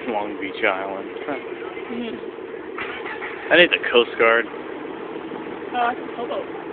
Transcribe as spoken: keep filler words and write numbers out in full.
Long Beach Island. Mm-hmm. I need the Coast Guard. Oh, that's a hobo.